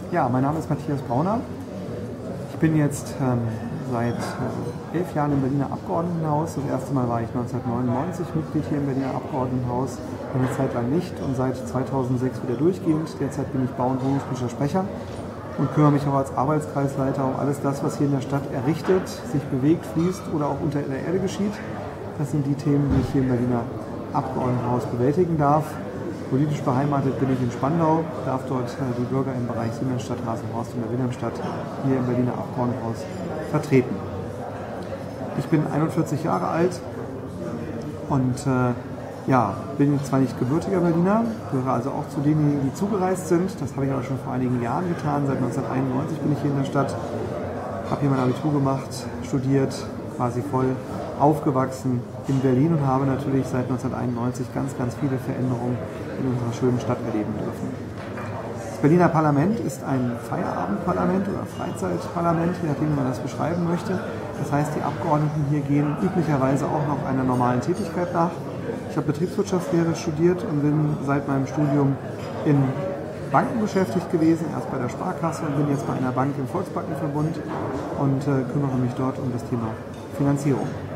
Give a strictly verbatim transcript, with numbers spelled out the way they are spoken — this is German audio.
Ja, mein Name ist Matthias Brauner. Ich bin jetzt ähm, seit äh, elf Jahren im Berliner Abgeordnetenhaus. Das erste Mal war ich neunzehnhundertneunundneunzig Mitglied hier im Berliner Abgeordnetenhaus, eine Zeit lang nicht und seit zweitausendsechs wieder durchgehend. Derzeit bin ich Bau- und Wohnungspolitischer Sprecher und kümmere mich auch als Arbeitskreisleiter um alles das, was hier in der Stadt errichtet, sich bewegt, fließt oder auch unter der Erde geschieht. Das sind die Themen, die ich hier im Berliner Abgeordnetenhaus bewältigen darf. Politisch beheimatet bin ich in Spandau, darf dort die Bürger im Bereich Siemensstadt, Haselhorst und der Wilhelmstadt hier im Berliner Abgeordnetenhaus vertreten. Ich bin einundvierzig Jahre alt und äh, ja, bin zwar nicht gebürtiger Berliner, gehöre also auch zu denjenigen, die zugereist sind. Das habe ich aber schon vor einigen Jahren getan. Seit neunzehnhunderteinundneunzig bin ich hier in der Stadt, habe hier mein Abitur gemacht, studiert, quasi voll aufgewachsen in Berlin und habe natürlich seit neunzehnhunderteinundneunzig ganz, ganz viele Veränderungen in unserer schönen Stadt erleben dürfen. Das Berliner Parlament ist ein Feierabendparlament oder Freizeitparlament, je nachdem man das beschreiben möchte. Das heißt, die Abgeordneten hier gehen üblicherweise auch noch einer normalen Tätigkeit nach. Ich habe Betriebswirtschaftslehre studiert und bin seit meinem Studium in Banken beschäftigt gewesen, erst bei der Sparkasse und bin jetzt bei einer Bank im Volksbankenverbund und äh, kümmere mich dort um das Thema Finanzierung.